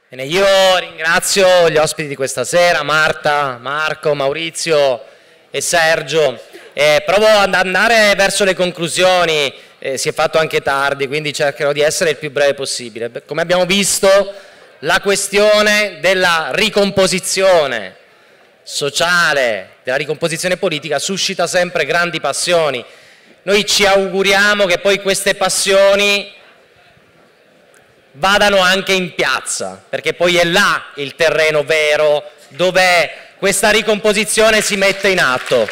Bene, io ringrazio gli ospiti di questa sera, Marta, Marco, Maurizio e Sergio. Provo ad andare verso le conclusioni, si è fatto anche tardi, quindi cercherò di essere il più breve possibile. Come abbiamo visto, la questione della ricomposizione sociale, della ricomposizione politica suscita sempre grandi passioni. Noi ci auguriamo che poi queste passioni vadano anche in piazza, perché poi è là il terreno vero dove questa ricomposizione si mette in atto.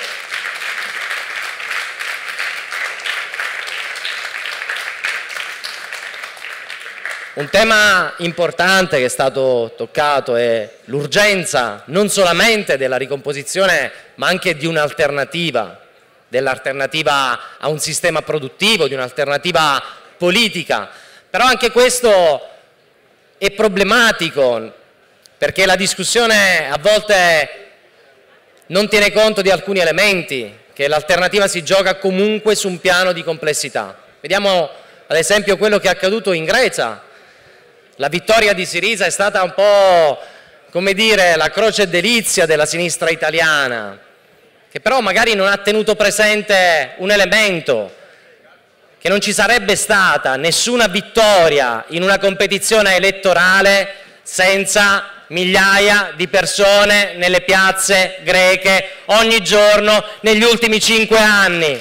Un tema importante che è stato toccato è l'urgenza non solamente della ricomposizione, ma anche di un'alternativa, dell'alternativa a un sistema produttivo, di un'alternativa politica. Però anche questo è problematico, perché la discussione a volte non tiene conto di alcuni elementi, che l'alternativa si gioca comunque su un piano di complessità. Vediamo ad esempio quello che è accaduto in Grecia. La vittoria di Syriza è stata un po', come dire, la croce delizia della sinistra italiana, che però magari non ha tenuto presente un elemento, che non ci sarebbe stata nessuna vittoria in una competizione elettorale senza migliaia di persone nelle piazze greche ogni giorno negli ultimi 5 anni.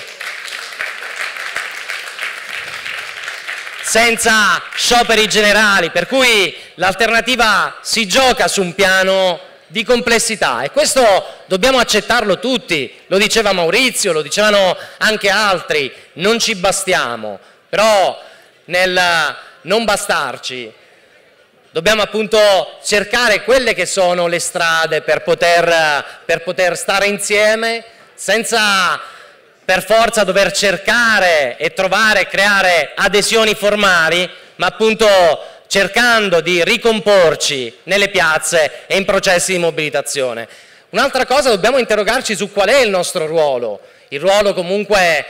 Senza scioperi generali, per cui l'alternativa si gioca su un piano di complessità e questo dobbiamo accettarlo tutti, lo diceva Maurizio, lo dicevano anche altri, non ci bastiamo, però nel non bastarci dobbiamo appunto cercare quelle che sono le strade per poter stare insieme senza per forza dover cercare e trovare e creare adesioni formali, ma appunto cercando di ricomporci nelle piazze e in processi di mobilitazione. Un'altra cosa, dobbiamo interrogarci su qual è il nostro ruolo, il ruolo comunque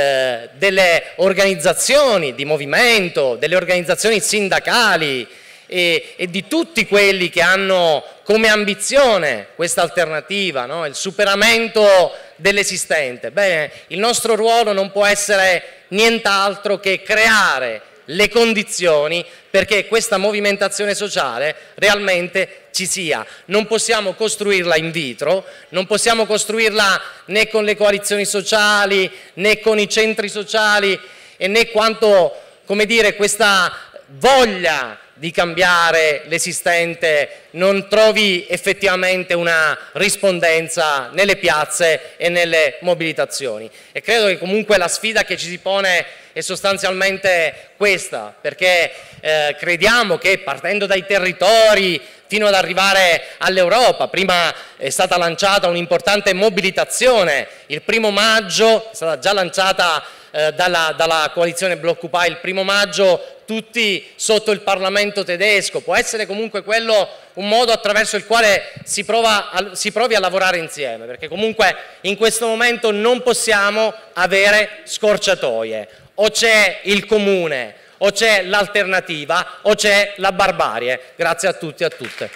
delle organizzazioni di movimento, delle organizzazioni sindacali e di tutti quelli che hanno come ambizione questa alternativa, no? Il superamento dell'esistente. Bene, il nostro ruolo non può essere nient'altro che creare le condizioni perché questa movimentazione sociale realmente ci sia. Non possiamo costruirla in vitro, non possiamo costruirla né con le coalizioni sociali, né con i centri sociali e né quanto, come dire, questa voglia di cambiare l'esistente non trovi effettivamente una rispondenza nelle piazze e nelle mobilitazioni. E credo che comunque la sfida che ci si pone è sostanzialmente questa, perché crediamo che partendo dai territori fino ad arrivare all'Europa, prima è stata lanciata un'importante mobilitazione, il 1° maggio è stata già lanciata dalla coalizione Bloccupy, il 1° maggio tutti sotto il Parlamento tedesco, può essere comunque quello un modo attraverso il quale si provi a lavorare insieme, perché comunque in questo momento non possiamo avere scorciatoie, o c'è il comune, o c'è l'alternativa, o c'è la barbarie. Grazie a tutti e a tutte.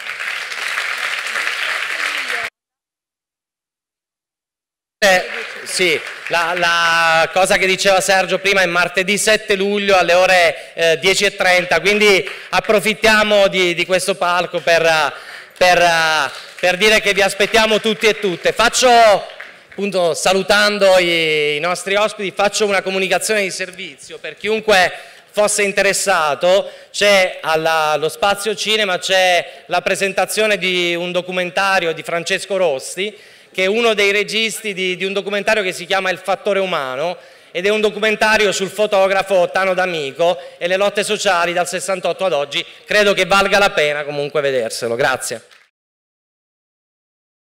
Sì, la cosa che diceva Sergio prima è martedì 7 luglio alle ore 10:30, quindi approfittiamo di questo palco per dire che vi aspettiamo tutti e tutte. Appunto, salutando i nostri ospiti, faccio una comunicazione di servizio per chiunque fosse interessato. C'è allo Spazio Cinema c'è la presentazione di un documentario di Francesco Rosti, che è uno dei registi di un documentario che si chiama Il fattore umano, ed è un documentario sul fotografo Tano D'Amico e le lotte sociali dal 68 ad oggi. Credo che valga la pena comunque vederselo. Grazie.